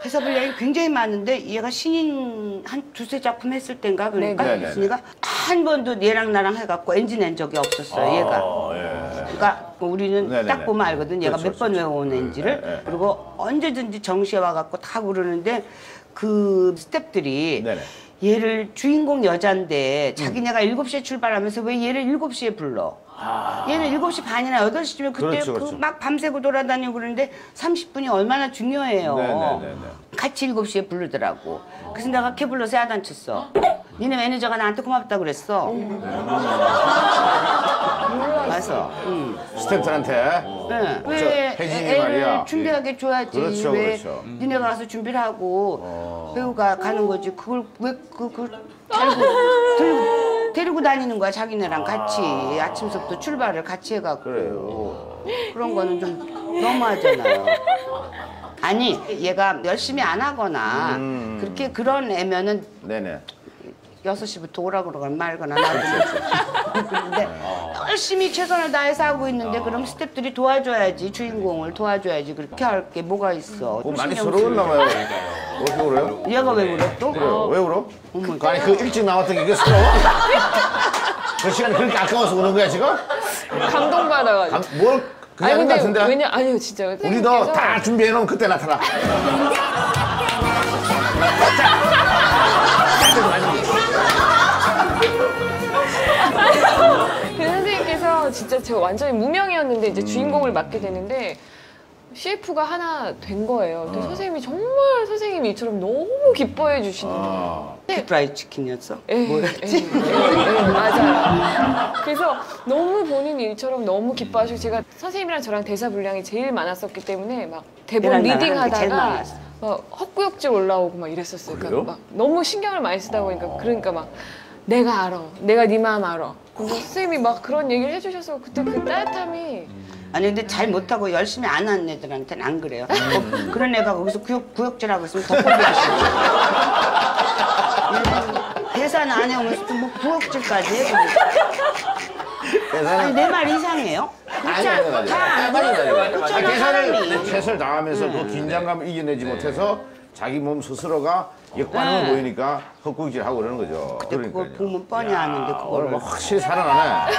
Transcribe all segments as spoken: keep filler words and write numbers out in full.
대사 분량이 굉장히 많은데 얘가 신인 한 두세 작품 했을 땐가 그러니까 했으니까 한 번도 얘랑 나랑 해갖고 엔진 낸 적이 없었어요. 아, 얘가. 예. 그러니까 우리는 네네네. 딱 보면 알거든. 얘가 그렇죠, 몇 번 그렇죠. 외워온 엔지를. 네, 네. 그리고 언제든지 정시에 와갖고 다 부르는데 그 스태프들이 네네. 얘를 주인공 여잔데 자기네가 일곱 시에 출발하면서 왜 얘를 일곱 시에 불러? 아. 얘는 일곱 시 반이나 여덟 시쯤에 그때 그렇죠, 그 그렇죠. 막 밤새고 돌아다니고 그러는데 삼십 분이 얼마나 중요해요. 네네네네. 같이 일곱 시에 부르더라고. 그래서 내가 걔 불러서 야단쳤어. 니네 매니저가 나한테 고맙다 그랬어. 와서. 응. 스태프들한테. 네. 저, 왜 혜진이 애를 말이야. 준비하게 줘야지. 그렇죠, 왜 그렇죠. 니네가 가서 준비를 하고 어. 배우가 가는 거지. 그걸 왜 그 그 데리고 들고 데리고 다니는 거야 자기네랑 같이 아침부터 출발을 같이 해갖고. 그래요. 그런 거는 좀 너무하잖아요. 아니 얘가 열심히 안 하거나 음. 그렇게 그런 애면은 네네. 여섯 시부터 오라 그러거나 말거나 나도 그런데 열심히 최선을 다해서 하고 있는데 그럼 스태프들이 도와줘야지 주인공을 도와줘야지 그렇게 할 게 뭐가 있어. 뭐 많이 신경 서러웠나 쓰고. 봐요. 왜 이렇게 울어요? 얘가 왜 그래 또? 그래요. 왜 울어? 어머. 그, 아니 그 일찍 나왔던 게 이게 서러워? 그 시간이 그렇게 아까워서 우는 거야 지금? 감동받아가지고. 아, 뭘 그게 아닌 것 같은데? 왜냐 아니요 진짜. 우리도 다 준비해놓으면 그때 나타나. 그 선생님께서 진짜 제가 완전히 무명이었는데 이제 주인공을 맡게 되는데 씨에프가 하나 된 거예요. 근데 선생님이 정말 선생님이 이처럼 너무 기뻐해 주시는 거예요. 네. 프라이 치킨이었어? 예, 뭐였지? 예, 예, 예, 맞아요. 그래서 너무 본인 일처럼 너무 기뻐하시고 제가 선생님이랑 저랑 대사 분량이 제일 많았었기 때문에 막 대본 얘랑 나랑 리딩 하는 게 제일 하다가 많았어. 막 헛구역질 올라오고 막 이랬었어요. 그래요? 그러니까 막 너무 신경을 많이 쓰다 보니까 그러니까 막 내가 알아, 내가 네 마음 알아. 근데 선생님이 막 그런 얘기를 해주셔서 그때 그 따뜻함이 아니 근데 잘 못하고 열심히 안 하는 애들한테는 안 그래요. 어, 그런 애가 거기서 구역, 구역질하고 있으면 더 꼴보기 싫어. 대사는 안 해오면서 또 뭐 구역질까지 해. 아니 내 말 이상해요? 아니 아니 아니. 그렇잖아 계산을 사람이. 최선을 다하면서 그 긴장감을 이겨내지 못해서 자기 몸 스스로가 역반응을 네. 보이니까 헛구역질 하고 그러는 거죠. 근데 그걸 그러니까요. 보면 뻔히 아는데 오늘 그거를 뭐 확실히 살아나네.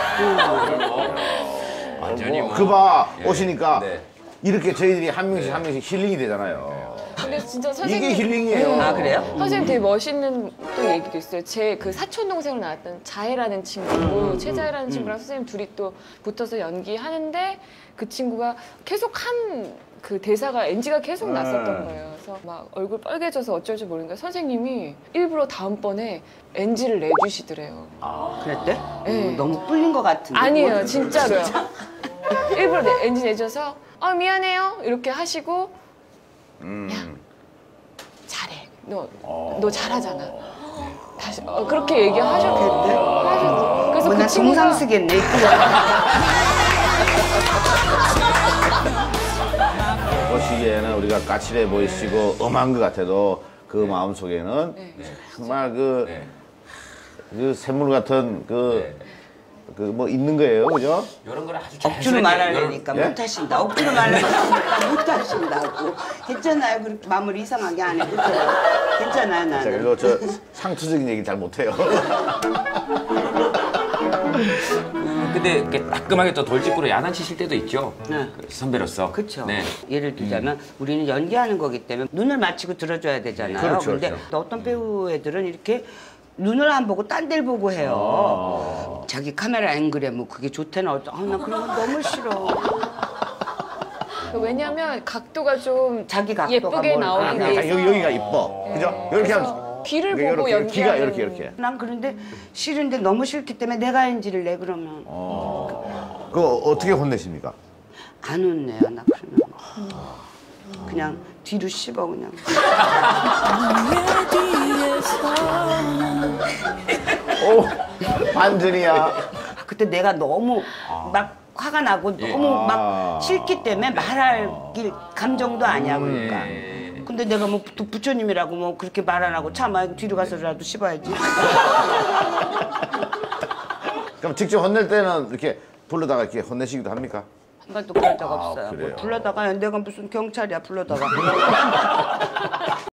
완전히 뭐. 그봐 오시니까 네. 이렇게 저희들이 한 명씩 한 명씩 힐링이 되잖아요. 근데 진짜 선생님 이게 힐링이에요. 아 그래요? 선생님 되게 멋있는 또 얘기도 있어요. 제 그 사촌 동생으로 나왔던 자해라는 친구, 최자해라는 친구랑 선생님 둘이 또 붙어서 연기하는데 그 친구가 계속 한 그 대사가 엔지가 계속 났었던 거예요. 그래서 막 얼굴 빨개져서 어쩔 줄 모르니까 선생님이 일부러 다음번에 엔지를 내주시더래요. 그랬대? 네. 어, 너무 뿔린 것 같은데. 아니에요, 진짜로요. 일부러 내- 엔지 내줘서 어 미안해요 이렇게 하시고 음. 잘해. 너, 너 잘하잖아. 다시 어, 그렇게 얘기하셨겠대. 하셨- 그래서 뭐나 그 친구가 동상 쓰겠네. 보시기에는 우리가 까칠해 보이시고 엄한 것 같아도 그 마음 속에는 정말 그, 네. 그 샘물 같은 그, 그 뭐 있는 거예요, 그죠? 이런 걸 아주 억지로 자연스럽게 말하려니까 예? 못하신다. 억지로 말하려니까 못하신다고. 괜찮아요. 그렇게 마무리 이상하게 안 해도 돼요. 괜찮아요, 자, 나는. 그리고 저 상투적인 얘기 잘 못해요. 근데 이렇게 따끔하게 또 돌직구로 야단치실 때도 있죠. 네. 그 선배로서. 그렇죠. 네. 예를 들자면 우리는 연기하는 거기 때문에 눈을 맞추고 들어줘야 되잖아요. 그렇죠, 근데 그렇죠. 어떤 배우 애들은 이렇게 눈을 안 보고 딴 데를 보고 해요. 자기 카메라 앵글에 뭐 그게 좋대나 어쩌. 아, 나 그런 건 너무 싫어. 왜냐면 각도가 좀 자기 각도가 예쁘게 뭘- 나오기 아, 자, 위해서 여기, 여기가 이뻐. 그죠? 이렇게 하면. 귀를 이렇게, 보고 이렇게, 귀가 연기하는 이렇게, 이렇게. 난 그런데 싫은데 너무 싫기 때문에 내가 엔지를 내 그러면 그거 어떻게 혼내십니까? 안 혼내요 나 그러면 그냥 뒤로 씹어 그냥. 오, 반전이야. 아, 그때 내가 너무 막 화가 나고 너무 아. 막 싫기 때문에 말할 길 감정도 아니야 그러니까. 근데 내가 뭐 부- 부처님이라고 뭐 그렇게 말 안 하고 참아 뒤로 가서라도 씹어야지. 그럼 직접 혼낼 때는 이렇게 불러다가 이렇게 혼내시기도 합니까? 한 번도 그럴 데가 아, 없어요. 그래요? 뭐 불러다가 내가 무슨 경찰이야 불러다가.